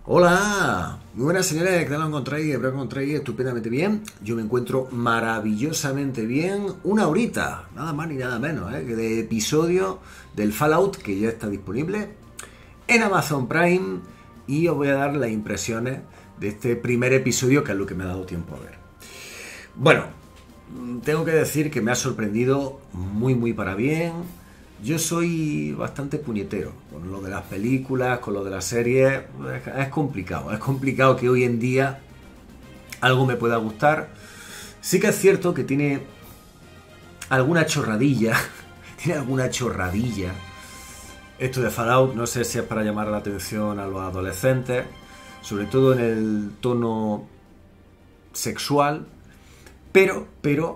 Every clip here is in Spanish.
Hola, muy buenas señores, ¿qué tal lo encontráis? Espero que lo encontráis estupendamente bien. Yo me encuentro maravillosamente bien. Una horita, nada más ni nada menos, que de episodio del Fallout que ya está disponible en Amazon Prime y os voy a dar las impresiones de este primer episodio, que es lo que me ha dado tiempo a ver. Bueno, tengo que decir que me ha sorprendido muy para bien. Yo soy bastante puñetero con lo de las películas, con lo de las series. Es complicado. Es complicado que hoy en día algo me pueda gustar. Sí que es cierto que tiene alguna chorradilla. Tiene alguna chorradilla. Esto de Fallout, no sé si es para llamar la atención a los adolescentes, sobre todo en el tono sexual, pero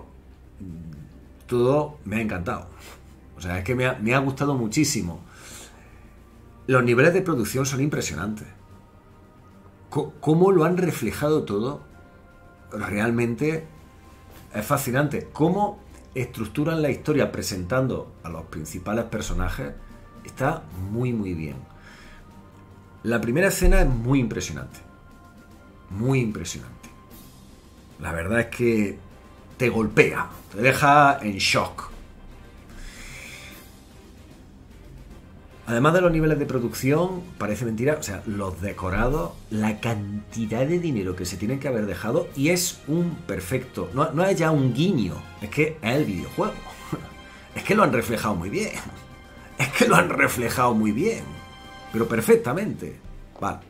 todo me ha encantado. O sea, es que me ha gustado muchísimo. Los niveles de producción son impresionantes. Cómo lo han reflejado todo, realmente es fascinante. Cómo estructuran la historia presentando a los principales personajes, está muy bien. La primera escena es muy impresionante. Muy impresionante. La verdad es que te golpea, te deja en shock. Además de los niveles de producción, parece mentira, o sea, los decorados, la cantidad de dinero que se tienen que haber dejado, y es un perfecto, no es ya un guiño, es que es el videojuego. Es que lo han reflejado muy bien. Es que lo han reflejado muy bien. Pero perfectamente. Vale.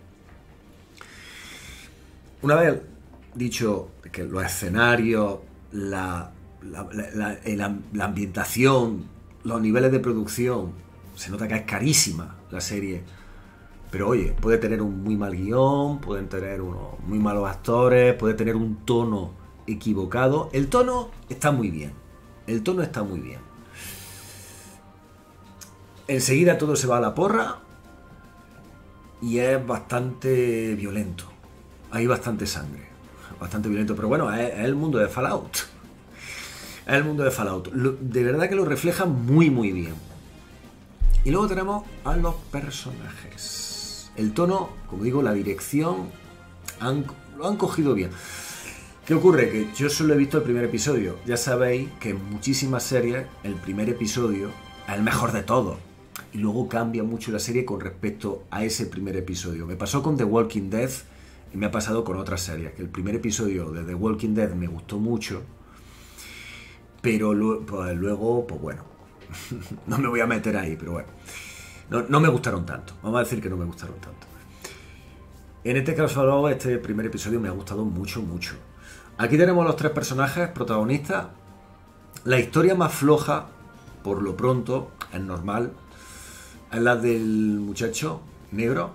Una vez dicho que los escenarios, la ambientación, los niveles de producción, se nota que es carísima la serie. Pero oye, puede tener un muy mal guión, pueden tener unos muy malos actores, puede tener un tono equivocado. El tono está muy bien. El tono está muy bien. Enseguida todo se va a la porra y es bastante violento. Hay bastante sangre. Bastante violento, pero bueno, es el mundo de Fallout. Es el mundo de Fallout. De verdad que lo refleja muy bien. Y luego tenemos a los personajes. El tono, como digo, la dirección, lo han cogido bien. ¿Qué ocurre? Que yo solo he visto el primer episodio. Ya sabéis que en muchísimas series el primer episodio es el mejor de todos. Y luego cambia mucho la serie con respecto a ese primer episodio. Me pasó con The Walking Dead y me ha pasado con otras series. Que el primer episodio de The Walking Dead me gustó mucho. Pero luego, pues bueno, no me voy a meter ahí, pero bueno. No me gustaron tanto. Vamos a decir que no me gustaron tanto. En este caso, este primer episodio me ha gustado mucho. Aquí tenemos los tres personajes protagonistas. La historia más floja, por lo pronto, es normal, es la del muchacho negro,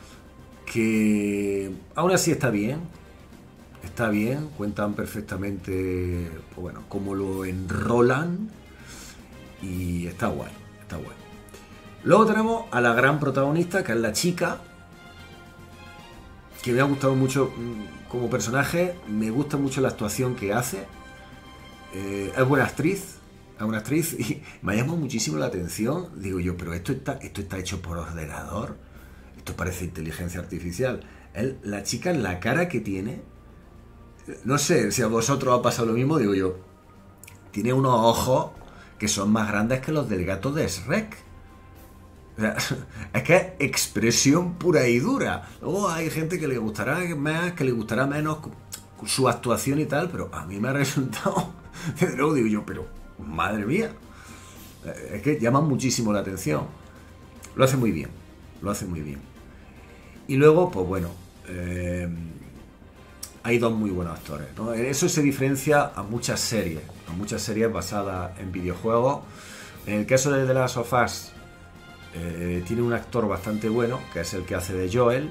que aún así está bien. Está bien, cuentan perfectamente, pues bueno, cómo lo enrolan. Y está guay. Luego tenemos a la gran protagonista, que es la chica, que me ha gustado mucho como personaje. Me gusta mucho la actuación que hace. Es buena actriz. Es una actriz y me ha llamado muchísimo la atención. Digo yo, pero esto está hecho por ordenador. Esto parece inteligencia artificial. La chica, la cara que tiene, no sé si a vosotros os ha pasado lo mismo. Digo yo, tiene unos ojos que son más grandes que los del gato de Shrek. O sea, es que es expresión pura y dura. Luego hay gente que le gustará más, que le gustará menos su actuación y tal, pero a mí me ha resultado, desde luego digo yo, pero madre mía, es que llama muchísimo la atención. Lo hace muy bien. Y luego, pues bueno, hay dos muy buenos actores, ¿no? Eso se diferencia a muchas series basadas en videojuegos. En el caso de The Last of Us, tiene un actor bastante bueno, que es el que hace de Joel.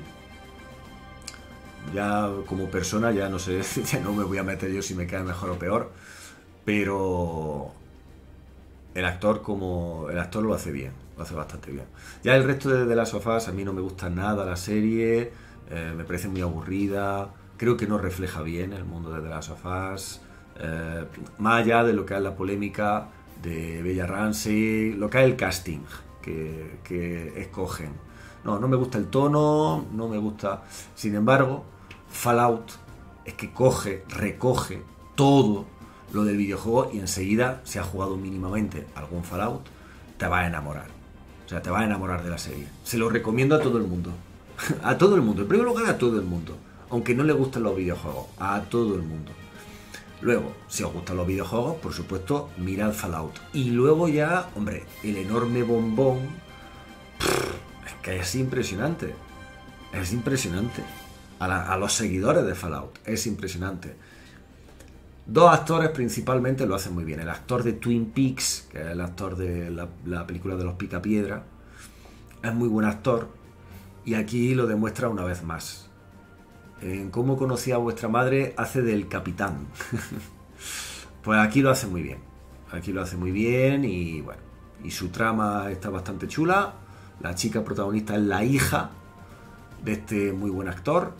Ya como persona, ya no sé, ya no me voy a meter yo si me cae mejor o peor, pero el actor lo hace bien, lo hace bastante bien. Ya el resto de The Last of Us, a mí no me gusta nada la serie, me parece muy aburrida. Creo que no refleja bien el mundo de The Last of Us, más allá de lo que es la polémica de Bella Ramsey, lo que es el casting que escogen. no me gusta el tono, no me gusta. Sin embargo, Fallout es que recoge todo lo del videojuego y enseguida, si has jugado mínimamente algún Fallout, te vas a enamorar. O sea, te vas a enamorar de la serie. Se lo recomiendo a todo el mundo. A todo el mundo. En primer lugar, a todo el mundo. Aunque no le gusten los videojuegos. A todo el mundo. Luego, si os gustan los videojuegos, por supuesto, mirad Fallout. Y luego ya, hombre, el enorme bombón. Es que es impresionante. Es impresionante. A los seguidores de Fallout. Es impresionante. Dos actores principalmente lo hacen muy bien. El actor de Twin Peaks, que es el actor de la película de los Picapiedra, es muy buen actor y aquí lo demuestra una vez más. En Cómo conocí a vuestra madre hace del capitán. Pues aquí lo hace muy bien. Aquí lo hace muy bien y bueno, y su trama está bastante chula. La chica protagonista es la hija de este muy buen actor.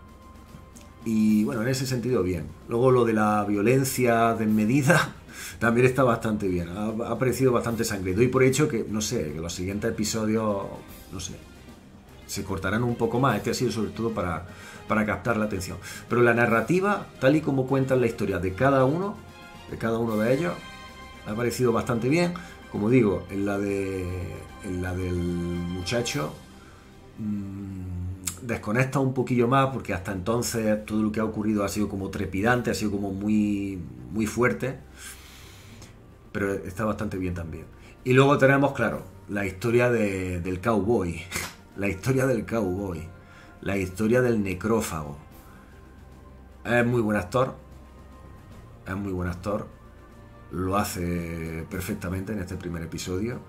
Y bueno, en ese sentido bien. Luego lo de la violencia desmedida también está bastante bien. Ha parecido bastante sangre. Doy por hecho que, no sé, que los siguientes episodios, no sé, se cortarán un poco más. Este ha sido sobre todo para captar la atención. Pero la narrativa, tal y como cuentan la historia de cada uno de ellos, ha parecido bastante bien. Como digo, en la del muchacho desconecta un poquillo más porque hasta entonces todo lo que ha ocurrido ha sido como trepidante, ha sido como muy, muy fuerte, pero está bastante bien también. Y luego tenemos, claro, la historia del cowboy, la historia del cowboy, la historia del necrófago. Es muy buen actor, lo hace perfectamente en este primer episodio.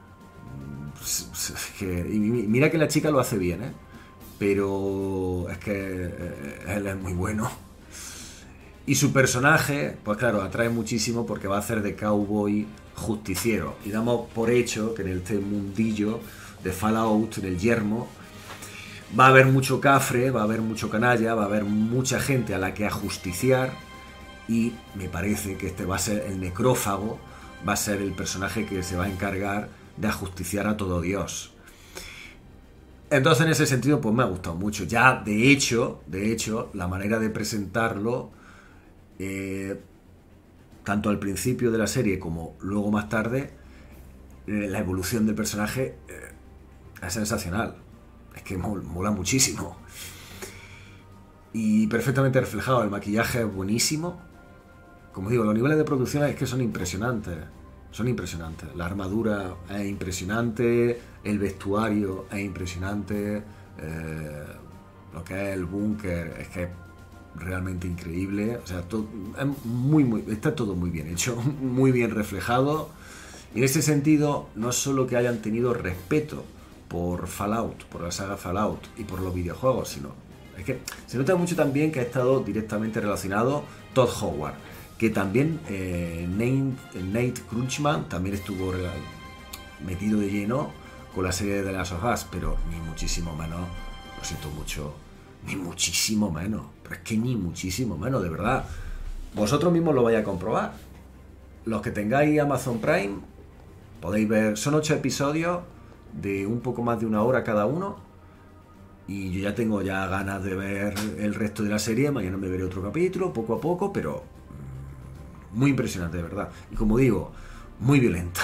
Y mira que la chica lo hace bien, pero es que él es muy bueno. Y su personaje, pues claro, atrae muchísimo porque va a hacer de cowboy justiciero. Y damos por hecho que en este mundillo de Fallout, en el yermo, va a haber mucho cafre, va a haber mucho canalla, va a haber mucha gente a la que ajusticiar. Y me parece que este va a ser el necrófago, va a ser el personaje que se va a encargar de ajusticiar a todo Dios. Entonces, en ese sentido, pues me ha gustado mucho. Ya, de hecho, la manera de presentarlo, tanto al principio de la serie como luego más tarde, la evolución del personaje es sensacional. Es que mola muchísimo. Y perfectamente reflejado. El maquillaje es buenísimo. Como digo, los niveles de producción es que son impresionantes. Son impresionantes. La armadura es impresionante, el vestuario es impresionante, lo que es el búnker es que es realmente increíble. O sea, está todo muy bien hecho, muy bien reflejado. Y en ese sentido, no solo que hayan tenido respeto por Fallout, por la saga Fallout y por los videojuegos, sino es que se nota mucho también que ha estado directamente relacionado Todd Howard, que también Nate Krugman también estuvo metido de lleno con la serie de The Last of Us, pero ni muchísimo menos, lo siento mucho, ni muchísimo menos, pero es que ni muchísimo menos, de verdad. Vosotros mismos lo vais a comprobar. Los que tengáis Amazon Prime, podéis ver, son 8 episodios de un poco más de 1 hora cada uno, y yo ya tengo ganas de ver el resto de la serie. Mañana me veré otro capítulo, poco a poco, pero muy impresionante, de verdad. Y como digo, muy violenta.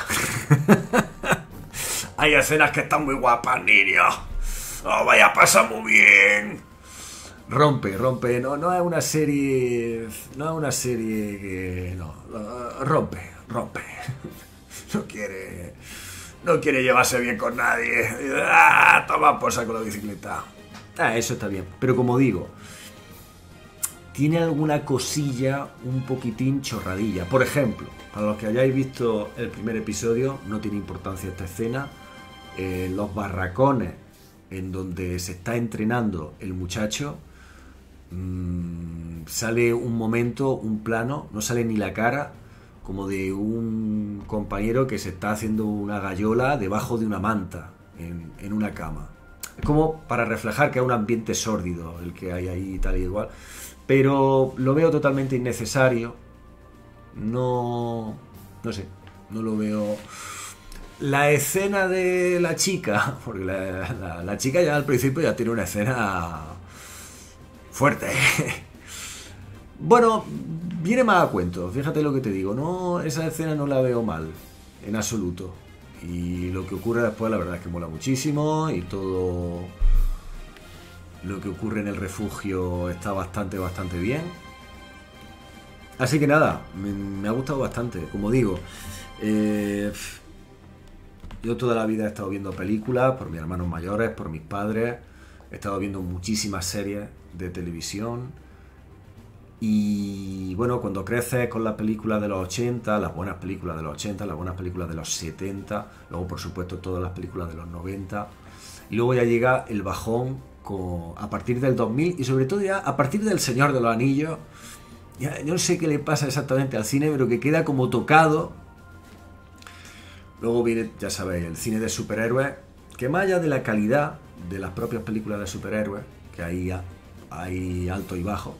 Hay escenas que están muy guapas, niños. Oh, vaya, pasa muy bien. Rompe. No es una serie. No es una serie que. No. Rompe. No quiere llevarse bien con nadie. Toma por saco la bicicleta. Eso está bien. Pero como digo, tiene alguna cosilla un poquitín chorradilla. Por ejemplo, para los que hayáis visto el primer episodio, no tiene importancia esta escena. Los barracones en donde se está entrenando el muchacho, sale un momento, un plano, no sale ni la cara, como de un compañero que se está haciendo una gallola debajo de una manta en una cama. Es como para reflejar que es un ambiente sórdido el que hay ahí, tal y igual. Pero lo veo totalmente innecesario. No sé, no lo veo. La escena de la chica, porque la chica ya al principio ya tiene una escena fuerte. Bueno, viene más a cuento, fíjate lo que te digo, no, esa escena no la veo mal, en absoluto. Y lo que ocurre después, la verdad es que mola muchísimo y todo lo que ocurre en el refugio está bastante bien. Así que nada, me ha gustado bastante, como digo. Yo toda la vida he estado viendo películas por mis hermanos mayores, por mis padres. He estado viendo muchísimas series de televisión. Y bueno, cuando creces con las películas de los 80, las buenas películas de los 80, las buenas películas de los 70, luego por supuesto todas las películas de los 90, y luego ya llega el bajón a partir del 2000 y sobre todo ya a partir del Señor de los Anillos. Ya, yo no sé qué le pasa exactamente al cine, pero que queda como tocado. Luego viene, ya sabéis, el cine de superhéroes, que más allá de la calidad de las propias películas de superhéroes, que hay alto y bajo,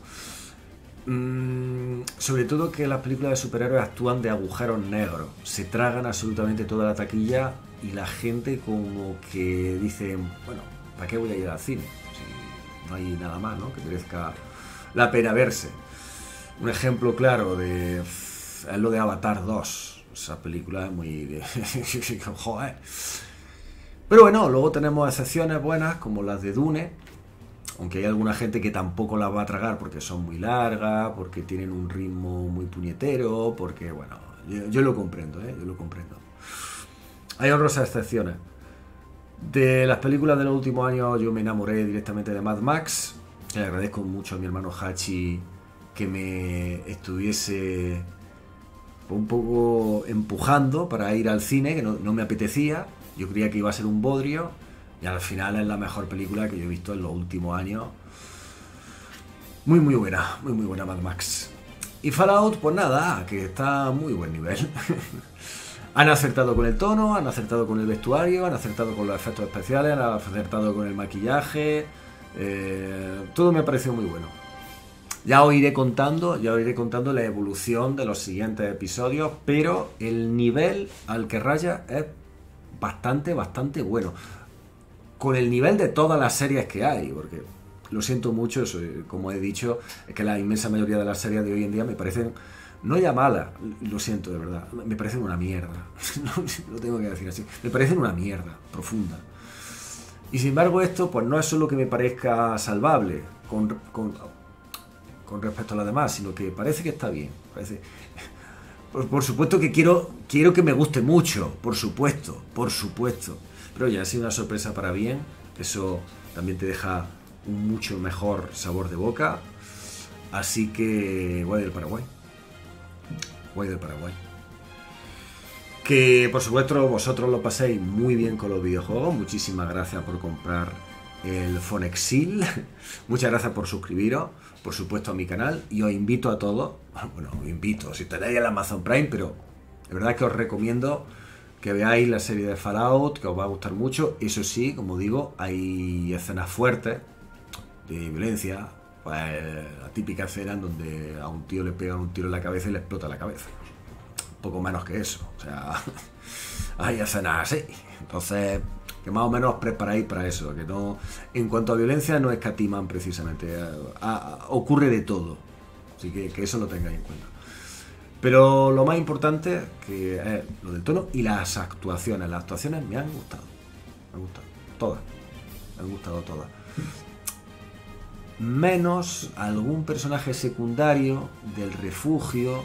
sobre todo que las películas de superhéroes actúan de agujeros negros, se tragan absolutamente toda la taquilla y la gente como que dice, bueno, ¿para qué voy a ir al cine? Si no hay nada más, ¿no?, que merezca la pena verse. Un ejemplo claro es lo de Avatar 2. Esa película es muy... joder. Pero bueno, luego tenemos excepciones buenas como las de Dune, aunque hay alguna gente que tampoco las va a tragar porque son muy largas, porque tienen un ritmo muy puñetero, porque bueno, yo lo comprendo, yo lo comprendo. Hay otras excepciones. De las películas de los últimos años yo me enamoré directamente de Mad Max. Le agradezco mucho a mi hermano Hachi que me estuviese un poco empujando para ir al cine, que no me apetecía. Yo creía que iba a ser un bodrio y al final es la mejor película que yo he visto en los últimos años. Muy buena Mad Max. Y Fallout, pues nada, que está a muy buen nivel. Han acertado con el tono, han acertado con el vestuario, han acertado con los efectos especiales, han acertado con el maquillaje. Todo me ha parecido muy bueno. Ya os iré contando la evolución de los siguientes episodios, pero el nivel al que raya es bastante bueno. Con el nivel de todas las series que hay, porque lo siento mucho, como he dicho, es que la inmensa mayoría de las series de hoy en día me parecen, no ya malas, lo siento de verdad, me parecen una mierda. Lo tengo que decir así, me parecen una mierda profunda. Y sin embargo esto pues no es solo que me parezca salvable con respecto a las demás, sino que parece que está bien. Por supuesto que quiero que me guste mucho, por supuesto. Pero ya ha sido una sorpresa para bien, eso también te deja un mucho mejor sabor de boca. Así que guay del Paraguay. Que por supuesto vosotros lo paséis muy bien con los videojuegos. Muchísimas gracias por comprar el Phonexil. Muchas gracias por suscribiros, por supuesto, a mi canal. Y os invito a todos, bueno, os invito, si tenéis el Amazon Prime, pero de verdad que os recomiendo que veáis la serie de Fallout, que os va a gustar mucho. Eso sí, como digo, hay escenas fuertes de violencia, pues la típica escena en donde a un tío le pegan un tiro en la cabeza y le explota la cabeza. Poco menos que eso, o sea, hay escenas así. Entonces, que más o menos os preparáis para eso, que no, en cuanto a violencia no escatiman precisamente, ocurre de todo, así que eso lo tengáis en cuenta. Pero lo más importante que es lo del tono y las actuaciones me han gustado, todas, me han gustado todas, menos algún personaje secundario del refugio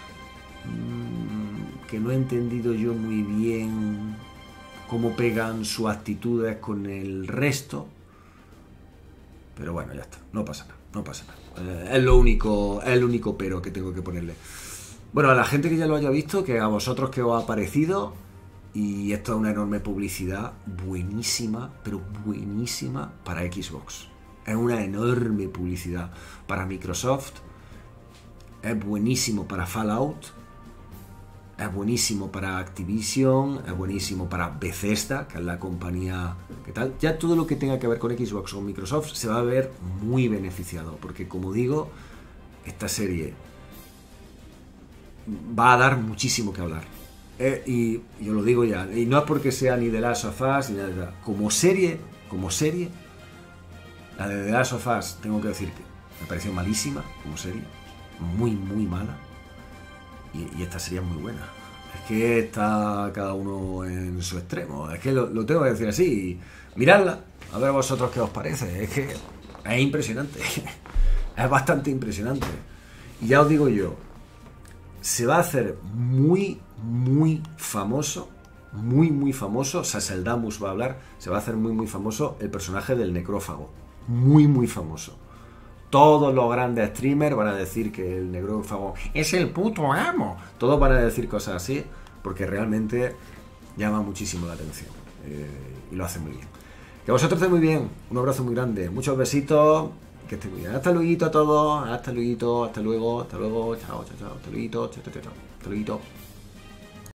que no he entendido yo muy bien cómo pegan sus actitudes con el resto, pero bueno, ya está, no pasa nada. Es el único pero que tengo que ponerle. Bueno, a la gente que ya lo haya visto, que a vosotros que os ha parecido, y esto es una enorme publicidad, buenísima, pero buenísima para Xbox. Es una enorme publicidad para Microsoft, es buenísimo para Fallout, es buenísimo para Activision, es buenísimo para Bethesda, que es la compañía que tal. Ya todo lo que tenga que ver con Xbox o Microsoft se va a ver muy beneficiado, porque como digo, esta serie va a dar muchísimo que hablar. Y yo lo digo ya, y no es porque sea ni The Last of Us ni nada. Como serie, la de The Last of Us, tengo que decir que me pareció malísima como serie, muy, muy mala. Y esta serie es muy buena. Es que está cada uno en su extremo. Es que lo tengo que decir así. Miradla, a ver a vosotros qué os parece. Es que es impresionante. Es bastante impresionante. Y ya os digo yo, se va a hacer muy, muy famoso. Muy, muy famoso. Sasseldamus va a hablar. Se va a hacer muy, muy famoso el personaje del necrófago. Muy, muy famoso. Todos los grandes streamers van a decir que el necrófago es el puto amo. Todos van a decir cosas así porque realmente llama muchísimo la atención. Y lo hace muy bien. Que vosotros estéis muy bien. Un abrazo muy grande. Muchos besitos. Que estéis muy bien. Hasta luego a todos. Hasta luego. Hasta luego. Chao, chao, chao. Hasta luego. Chao, chao, chao. Hasta luego.